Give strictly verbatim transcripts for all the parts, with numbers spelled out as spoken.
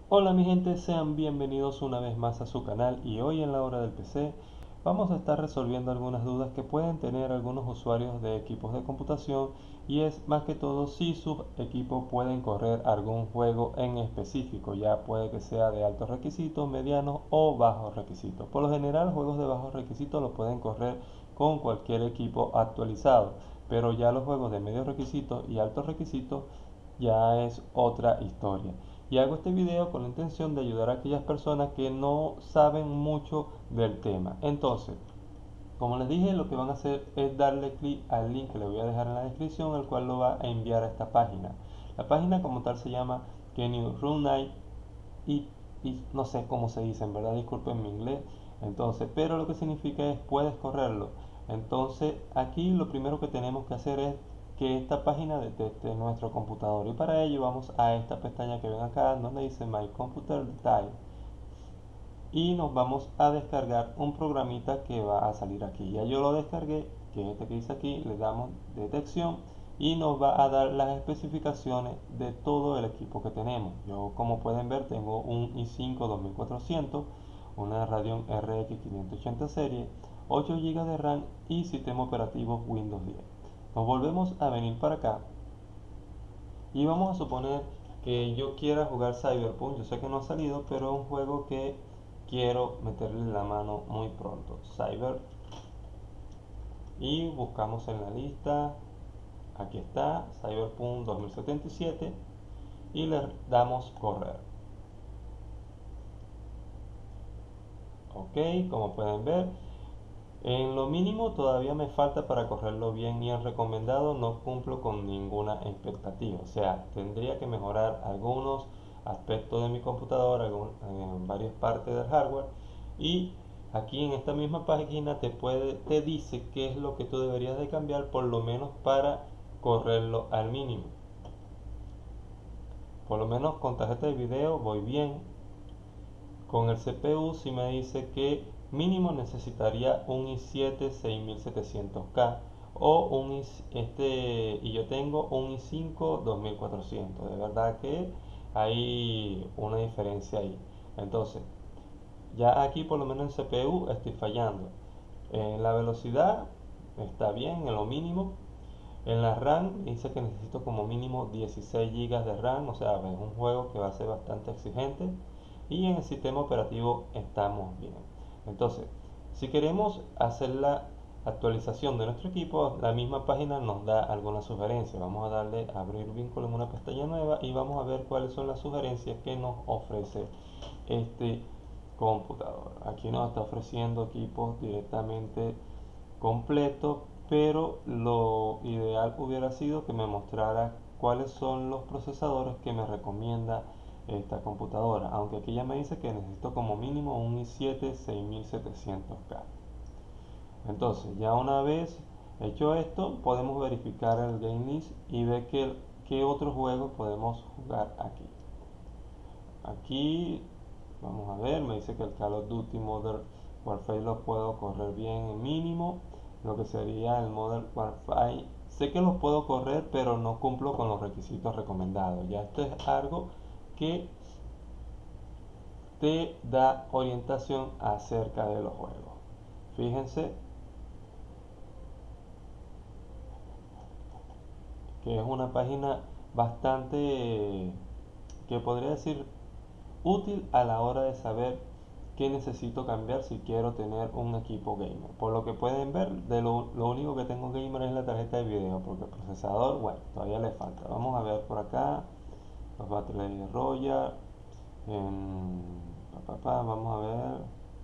Hola mi gente, sean bienvenidos una vez más a su canal y hoy en la hora del P C vamos a estar resolviendo algunas dudas que pueden tener algunos usuarios de equipos de computación y es más que todo si sus equipos pueden correr algún juego en específico, ya puede que sea de altos requisitos, medianos o bajos requisitos. Por lo general juegos de bajos requisitos lo pueden correr con cualquier equipo actualizado, pero ya los juegos de medios requisitos y altos requisitos ya es otra historia. Y hago este video con la intención de ayudar a aquellas personas que no saben mucho del tema. Entonces, como les dije, lo que van a hacer es darle clic al link que les voy a dejar en la descripción, el cual lo va a enviar a esta página. La página como tal se llama Kenny Run Night y, y no sé cómo se dice, en verdad, disculpen mi inglés. Entonces, pero lo que significa es puedes correrlo. Entonces, aquí lo primero que tenemos que hacer es que esta página detecte nuestro computador y para ello vamos a esta pestaña que ven acá donde dice My Computer Detail y nos vamos a descargar un programita que va a salir aquí. Ya yo lo descargué, que es este que dice aquí, le damos detección y nos va a dar las especificaciones de todo el equipo que tenemos. Yo, como pueden ver, tengo un i cinco dos mil cuatrocientos, una Radeon R X quinientos ochenta serie, ocho gigas de RAM y sistema operativo Windows diez. Nos volvemos a venir para acá y vamos a suponer que yo quiera jugar Cyberpunk. Yo sé que no ha salido, pero es un juego que quiero meterle la mano muy pronto. Cyber. Y buscamos en la lista. Aquí está, Cyberpunk dos mil setenta y siete. Y le damos correr. Ok, como pueden ver, en lo mínimo todavía me falta para correrlo bien y el recomendado no cumplo con ninguna expectativa. O sea, tendría que mejorar algunos aspectos de mi computadora, algún, en varias partes del hardware. Y aquí en esta misma página te, puede, te dice qué es lo que tú deberías de cambiar por lo menos para correrlo al mínimo. Por lo menos con tarjeta de video voy bien. Con el C P U si me dice que mínimo necesitaría un i siete seis mil setecientos K o un i, este y yo tengo un i cinco dos mil cuatrocientos. De verdad que hay una diferencia ahí. Entonces, ya aquí por lo menos en C P U estoy fallando. En la velocidad está bien, en lo mínimo. En la RAM dice que necesito como mínimo dieciséis gigas de RAM, o sea, es un juego que va a ser bastante exigente. Y en el sistema operativo estamos bien. Entonces, si queremos hacer la actualización de nuestro equipo, la misma página nos da algunas sugerencias. Vamos a darle a abrir vínculo en una pestaña nueva y vamos a ver cuáles son las sugerencias que nos ofrece este computador. Aquí nos está ofreciendo equipos directamente completos, pero lo ideal hubiera sido que me mostrara cuáles son los procesadores que me recomienda esta computadora, aunque aquí ya me dice que necesito como mínimo un i siete seis mil setecientos K. Entonces, ya una vez hecho esto, podemos verificar el game list y ver qué, qué otros juegos podemos jugar aquí. Aquí vamos a ver, me dice que el Call of Duty Modern Warfare lo puedo correr bien en mínimo, lo que sería el Modern Warfare. Sé que los puedo correr, pero no cumplo con los requisitos recomendados. Ya esto es algo que te da orientación acerca de los juegos. Fíjense que es una página bastante, que podría decir, útil a la hora de saber qué necesito cambiar si quiero tener un equipo gamer. Por lo que pueden ver, de lo, lo único que tengo gamer es la tarjeta de video, porque el procesador, bueno, todavía le falta. Vamos a ver por acá, los Battle Royale, en, pa, pa, pa, vamos a ver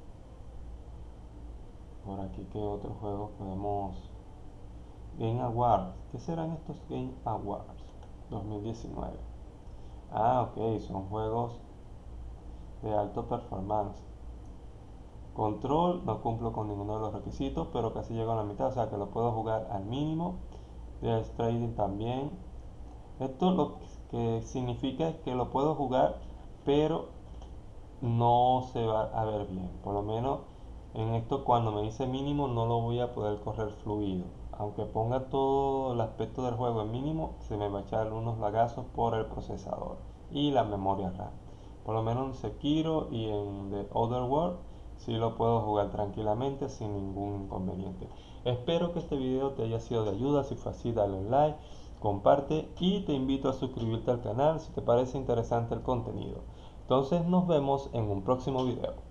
por aquí qué otros juegos podemos. Game Awards, ¿qué serán estos Game Awards dos mil diecinueve? Ah, ok, son juegos de alto performance. Control, no cumplo con ninguno de los requisitos, pero casi llego a la mitad, o sea que lo puedo jugar al mínimo. De Trading también. Esto lo que significa es que lo puedo jugar, pero no se va a ver bien. Por lo menos en esto, cuando me dice mínimo, no lo voy a poder correr fluido. Aunque ponga todo el aspecto del juego en mínimo, se me va a echar unos lagazos por el procesador y la memoria RAM. Por lo menos en Sekiro y en The Other World sí lo puedo jugar tranquilamente sin ningún inconveniente. Espero que este video te haya sido de ayuda. Si fue así, dale un like, comparte y te invito a suscribirte al canal si te parece interesante el contenido. Entonces nos vemos en un próximo video.